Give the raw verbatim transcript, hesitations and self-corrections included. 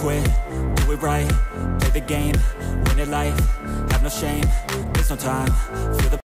quit, do it right, play the game, win it life, have no shame, there's no time, feel the